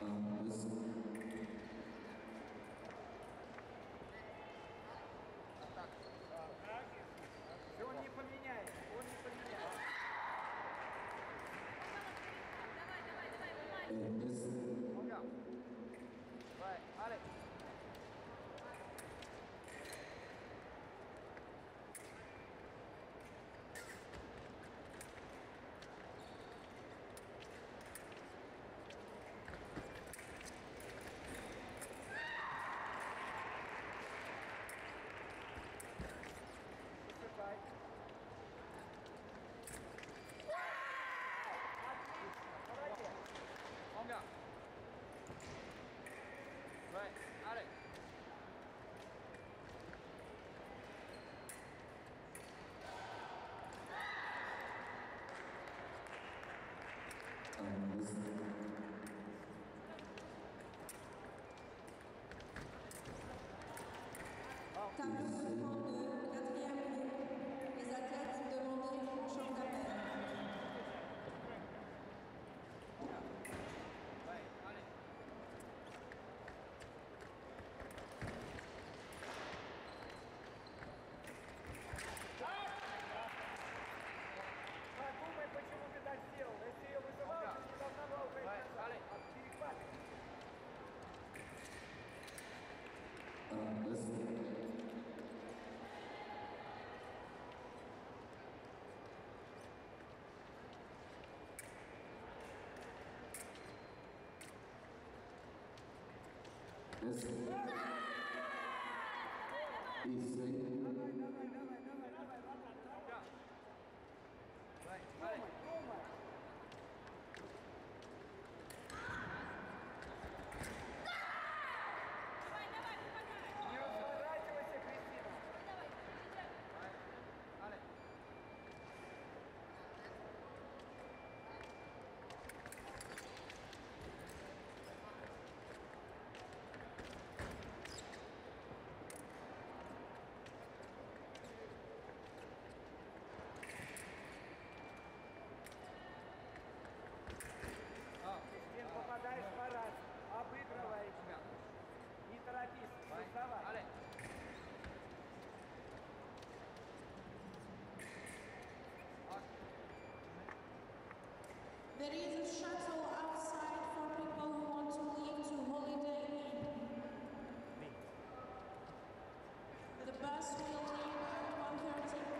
Он не поменяет, он не поменяет. Давай. Давай, Алекс. Давай. Отлично, молодец. Омга. Давай, Алекс. Table de points de quatrième groupe. Les athlètes demandés en champ d'appel. Ouais, allez. Подумай, почему ты так сделал. Если ее вызывал, ты не должна была уходить назад. Перехватывай. Давай. Не разворачивайся, Кристина. Давай. Алекс. Кристин, попадаешь по раз. Обыгрывай. Не торопись. Давай. There is a shuttle outside for people who want to leave to Holiday Inn. The bus will leave at 1:30.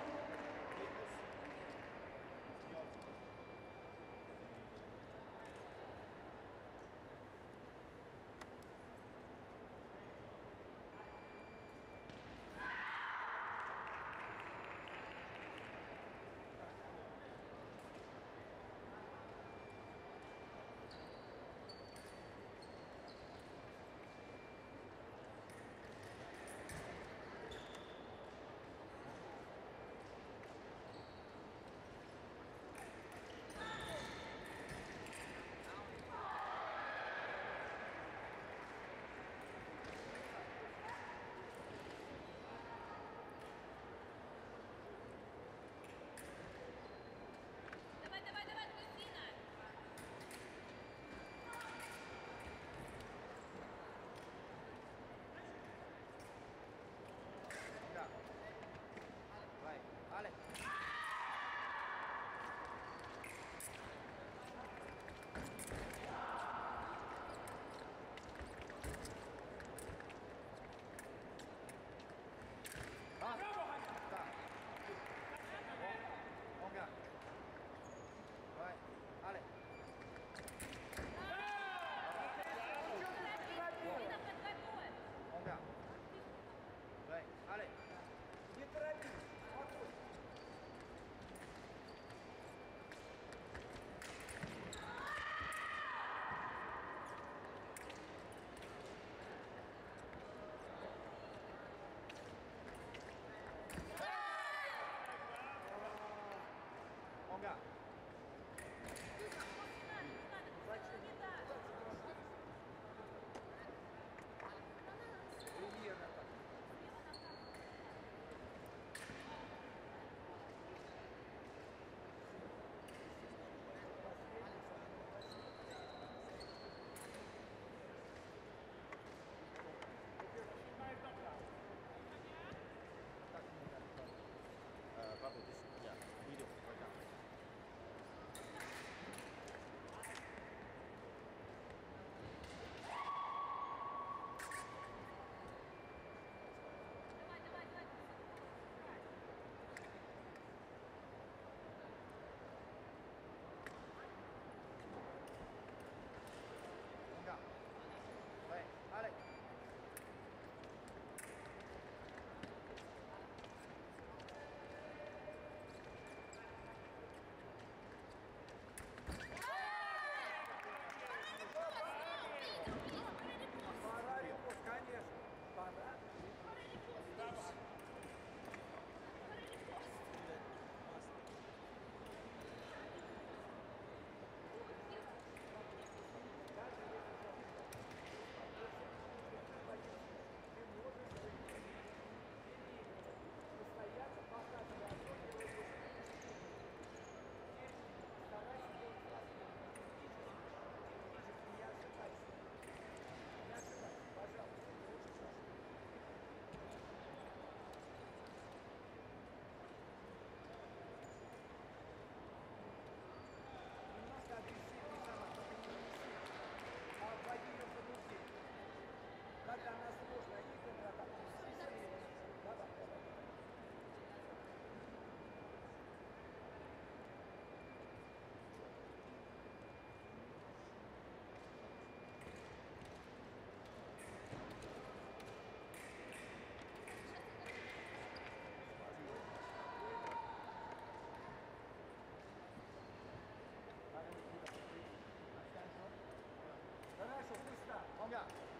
Омга.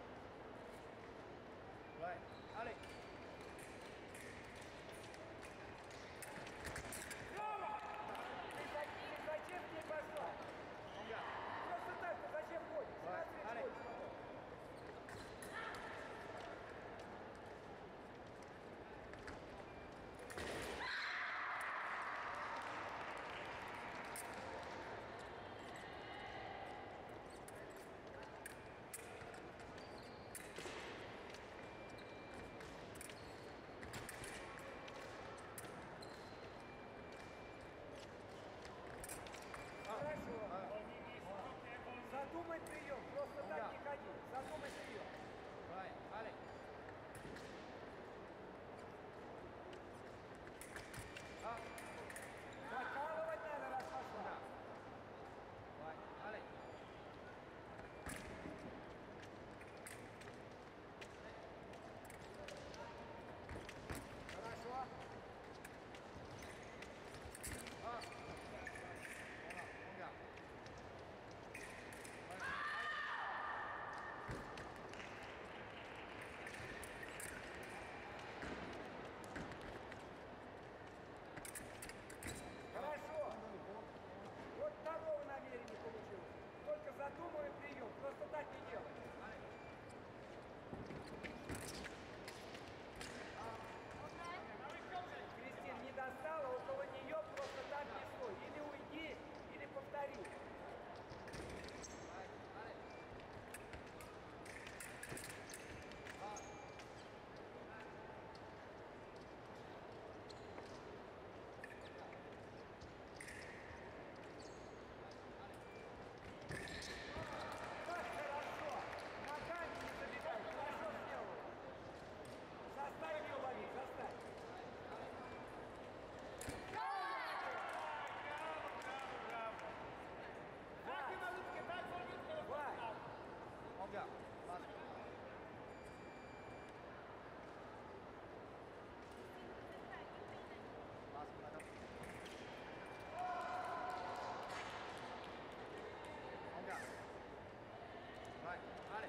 Right. Allez. Ты зачем не пошла? Омга. Просто так, ты зачем ходишь? Right. Allez. Хорошо. Задумай прием, просто так не ходи. Задумай прием. Right. Allez. Закалывать надо, раз пошла. Right. Allez. Хорошо. Омга. Хорошо. Вот того намерения получилось. Только задумывай прием, просто так не делай. Кристин, не достала, около нее просто так не стой. Или уйди, или повтори. Как хорошо! Ногами не забегай, хорошо сделал. Заставь ее ловить, заставь. Омга. Омга. Right. Allez.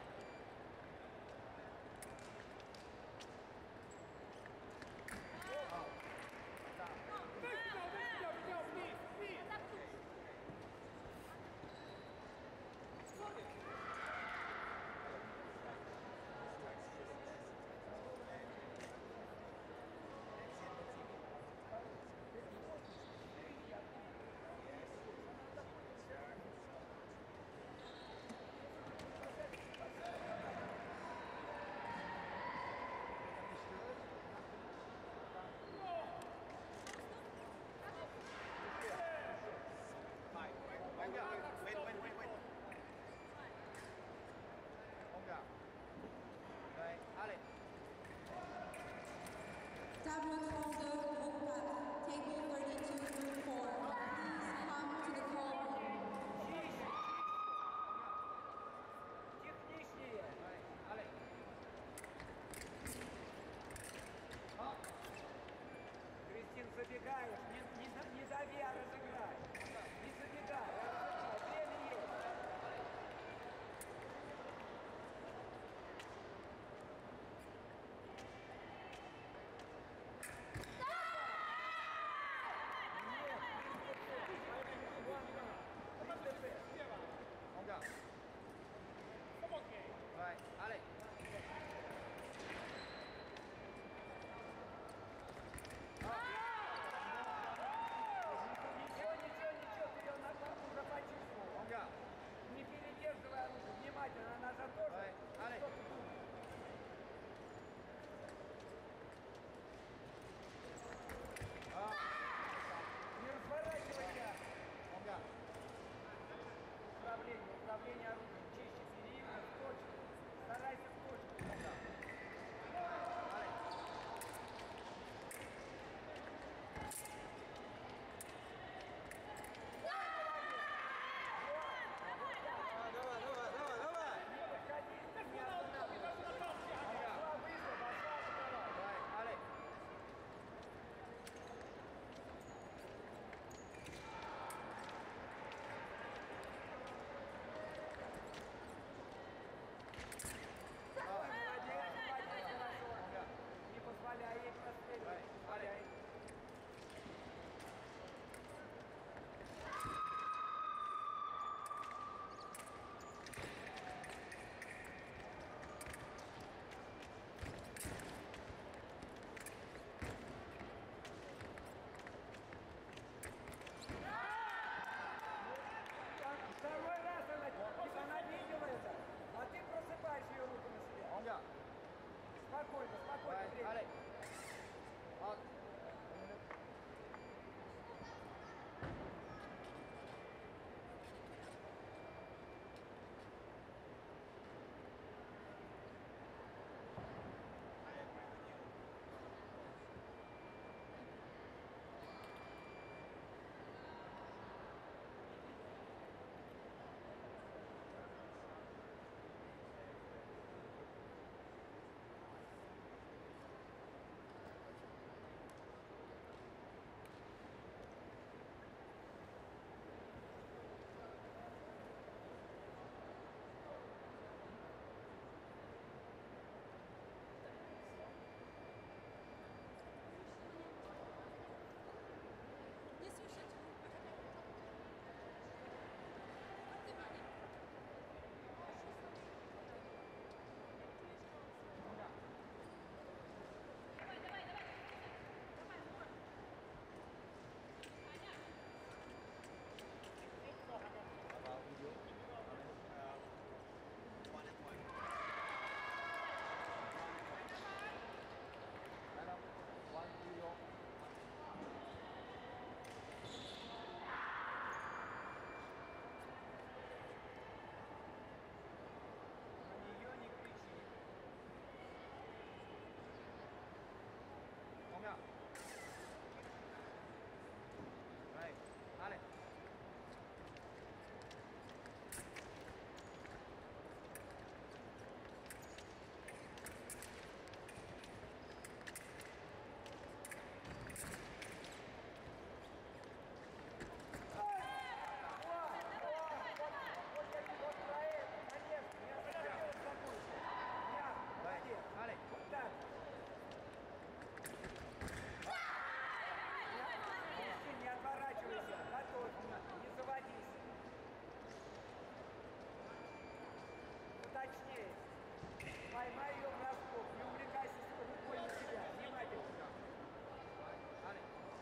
Поймай ее врасплох, не увлекайся рукой на себя, внимательно. Ale.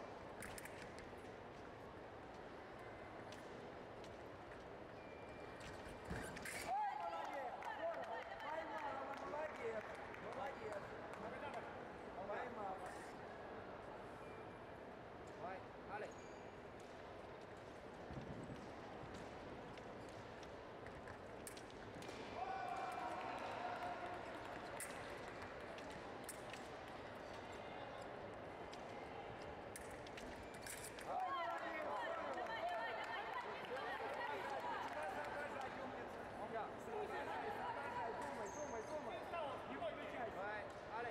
Ой, молодец! Здорово! Поймала, молодец! Молодец! Поймала. Rồi, Ale. Ой, молодец! Соображай, умница! Onga. Соображай, думай! Не выключайся! Rồi, Ale.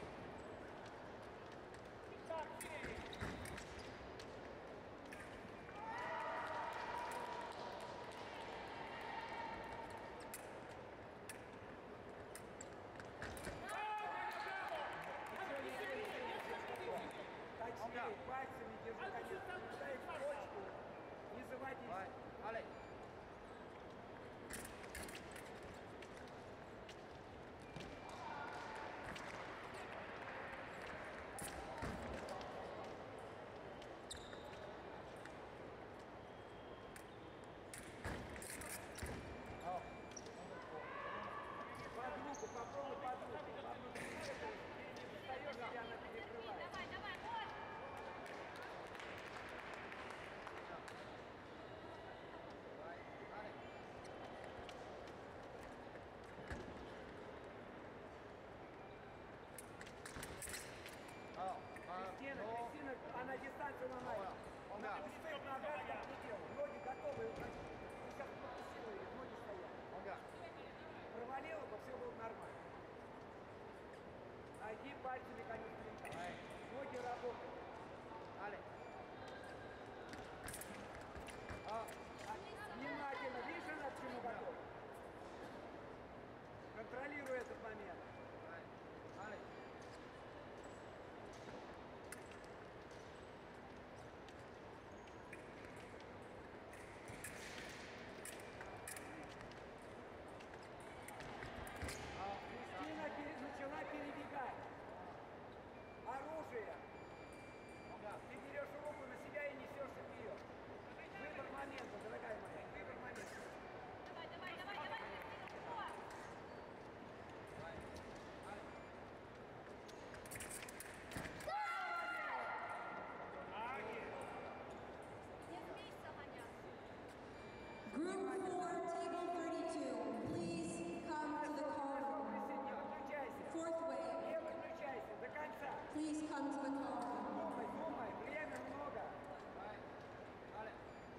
Точнее, пальцами держи конец, дай в точку, не заводись. Rồi, Ale. Под руку, попробуй под руку. Ты не достаешь, и она перекрывает. Rồi, Ale. Кристина, Кристина, она дистанцию ломает. Он, Она да. не стоит ногами, как не делал. Ноги готовы. Ты сейчас пропустила ее, ноги стоят. Onga. Провалила бы, все было нормально. Найди пальцами конец клинка. Ай. Ноги работают. Ale. Внимательно, видишь, она к чему готова? Контролируй этот момент. Rồi, Ale. Кристина начала перебегать. Оружие. Ты берешь руку на себя и несешься вперед. Выбор момента, дорогая моя, выбор момента. Rồi, Ale. Group 4, table 32, please come to the call room. Не выключайся. Fourth wave, Не выключайся до конца. please come to the call room. Думай, время много. Rồi, Ale.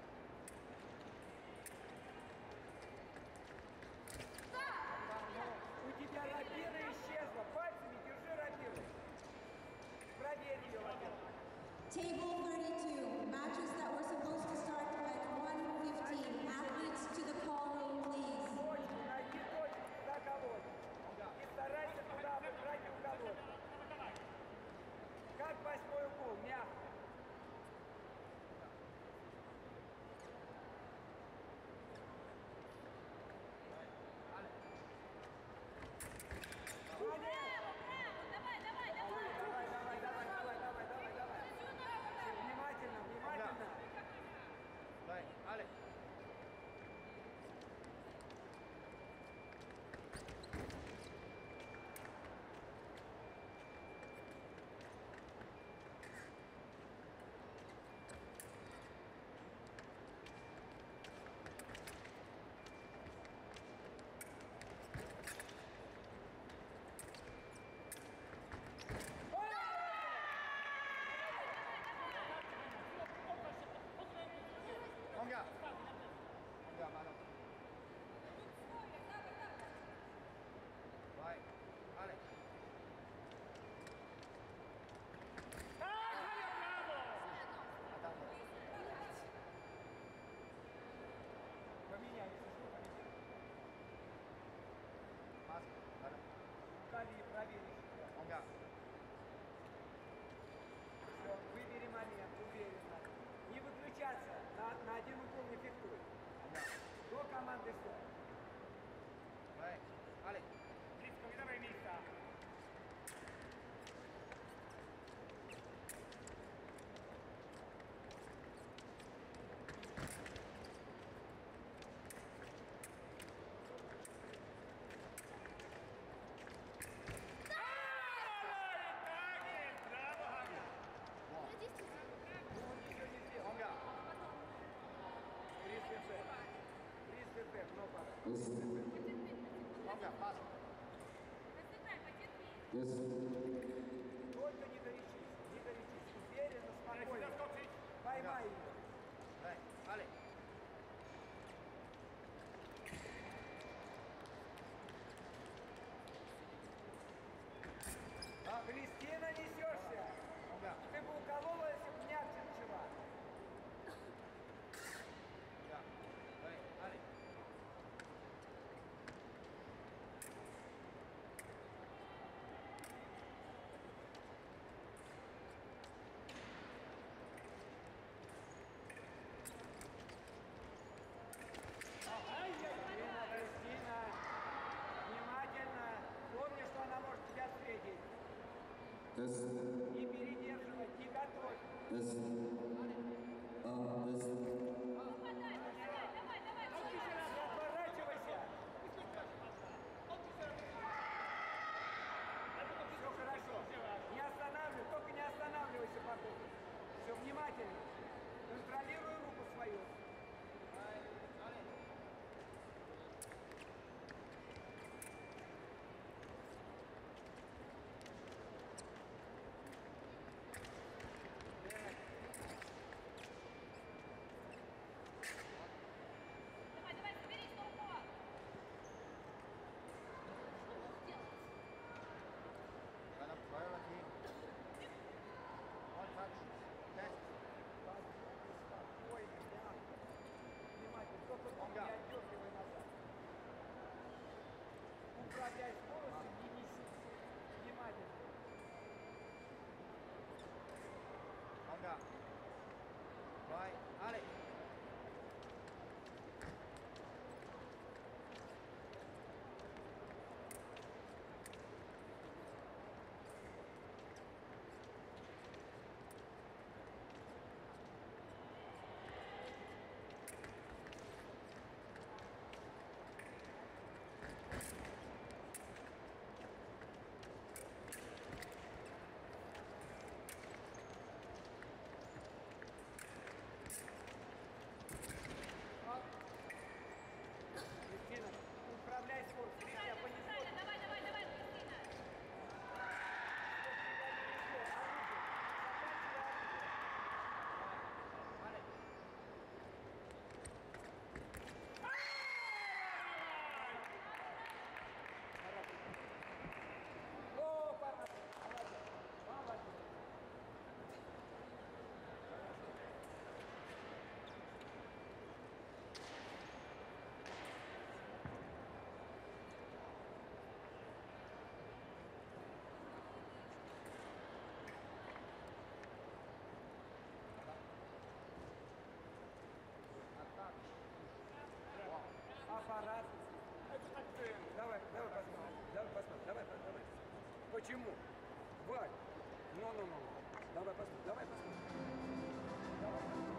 У тебя рапира исчезла. Пальцами держи рапиру. Проверь ее, во-первых. Table 32, matches that were supposed to start at 1:15. Athletes to the call room, please. Точку, найди точку, куда колоть. И старайся туда брать и уколоть. Как 8-й укол, мягко. Ale. Молодец. Давай. Внимательно. Rồi, Ale. Onga. Onga, Mano. Rồi, Ale. Attends. Поменяй, если что, поменяй. Mas, ada. Уколи, проверь. Onga. Все, выбери момент, уверенно. Не выключаться, на один укол не фехтуй. Onga. До команды стоп. Rồi, Ale. Близко, не давай Только не горячись, не горячись. Уверенно, спокойно. Поймай ее. Дай, Ale. Кристина, несешься. Нога. Ты бы уколола, если бы мягче начала. Nога. Дай, Ale. Кристина, Кристина. Внимательно. Помни, что она может тебя встретить. Не передерживай, не готовь. Не отворачивайся. Все хорошо. Не останавливай, только не останавливайся потом. Все внимательно. Контролируй руку свою. Got up priority. One touch. Test. Спокойно, мягко. Внимательно. Только руку не отдергивай назад. Управляй скоростью, не несись. Внимательно. Nога. Right, Ale. Кристина, управляй скоростью. Ты тебя понесло. Ale. О, молодец. Молодец. Attack. Аппарат. Давай, давай посмотрим. Давай посмотрим. Давай, давай. Почему? Валь. Ну. Давай посмотрим. Давай посмотрим. Давай.